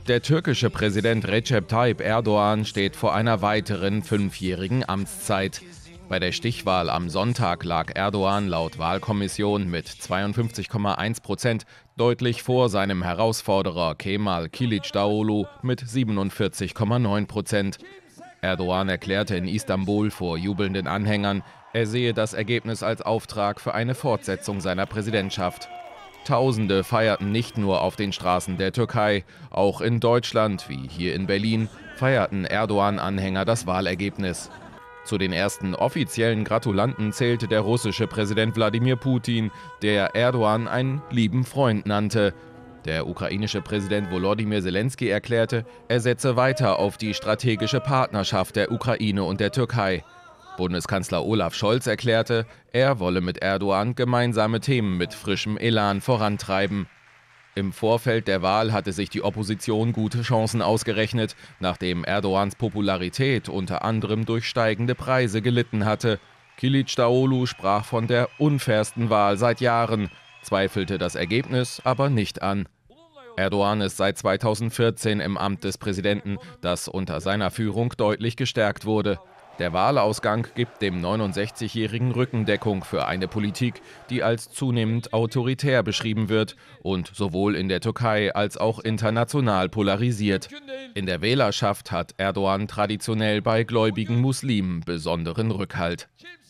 Der türkische Präsident Recep Tayyip Erdoğan steht vor einer weiteren 5-jährigen Amtszeit. Bei der Stichwahl am Sonntag lag Erdoğan laut Wahlkommission mit 52,1% deutlich vor seinem Herausforderer Kemal Kılıçdaroğlu mit 47,9%. Erdoğan erklärte in Istanbul vor jubelnden Anhängern, er sehe das Ergebnis als Auftrag für eine Fortsetzung seiner Präsidentschaft. Tausende feierten nicht nur auf den Straßen der Türkei, auch in Deutschland, wie hier in Berlin, feierten Erdoğan-Anhänger das Wahlergebnis. Zu den ersten offiziellen Gratulanten zählte der russische Präsident Wladimir Putin, der Erdoğan einen lieben Freund nannte. Der ukrainische Präsident Volodymyr Zelensky erklärte, er setze weiter auf die strategische Partnerschaft der Ukraine und der Türkei. Bundeskanzler Olaf Scholz erklärte, er wolle mit Erdoğan gemeinsame Themen mit frischem Elan vorantreiben. Im Vorfeld der Wahl hatte sich die Opposition gute Chancen ausgerechnet, nachdem Erdoğans Popularität unter anderem durch steigende Preise gelitten hatte. Kılıçdaroğlu sprach von der unfairsten Wahl seit Jahren, zweifelte das Ergebnis aber nicht an. Erdoğan ist seit 2014 im Amt des Präsidenten, das unter seiner Führung deutlich gestärkt wurde. Der Wahlausgang gibt dem 69-Jährigen Rückendeckung für eine Politik, die als zunehmend autoritär beschrieben wird und sowohl in der Türkei als auch international polarisiert. In der Wählerschaft hat Erdoğan traditionell bei gläubigen Muslimen besonderen Rückhalt.